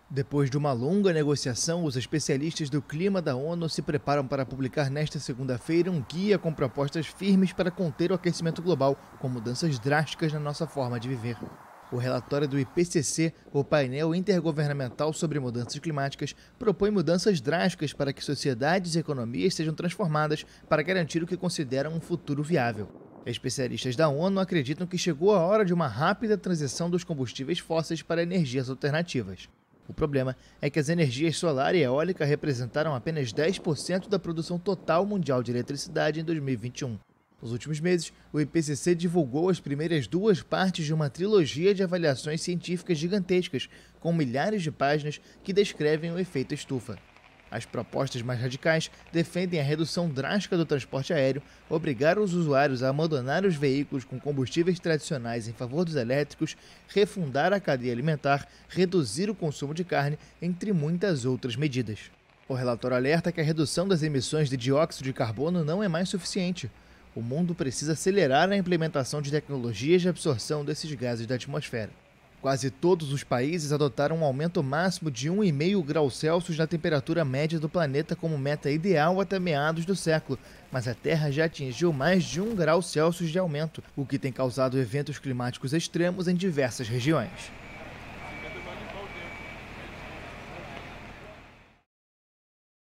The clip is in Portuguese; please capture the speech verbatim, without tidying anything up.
Depois de uma longa negociação, os especialistas do clima da ONU se preparam para publicar nesta segunda-feira um guia com propostas firmes para conter o aquecimento global, com mudanças drásticas na nossa forma de viver. O relatório do I P C C, o painel intergovernamental sobre mudanças climáticas, propõe mudanças drásticas para que sociedades e economias sejam transformadas para garantir o que consideram um futuro viável. Especialistas da ONU acreditam que chegou a hora de uma rápida transição dos combustíveis fósseis para energias alternativas. O problema é que as energias solar e eólica representaram apenas dez por cento da produção total mundial de eletricidade em dois mil e vinte e um. Nos últimos meses, o I P C C divulgou as primeiras duas partes de uma trilogia de avaliações científicas gigantescas, com milhares de páginas que descrevem o efeito estufa. As propostas mais radicais defendem a redução drástica do transporte aéreo, obrigar os usuários a abandonar os veículos com combustíveis tradicionais em favor dos elétricos, refundar a cadeia alimentar, reduzir o consumo de carne, entre muitas outras medidas. O relatório alerta que a redução das emissões de dióxido de carbono não é mais suficiente. O mundo precisa acelerar a implementação de tecnologias de absorção desses gases da atmosfera. Quase todos os países adotaram um aumento máximo de um vírgula cinco graus Celsius na temperatura média do planeta como meta ideal até meados do século, mas a Terra já atingiu mais de um grau Celsius de aumento, o que tem causado eventos climáticos extremos em diversas regiões.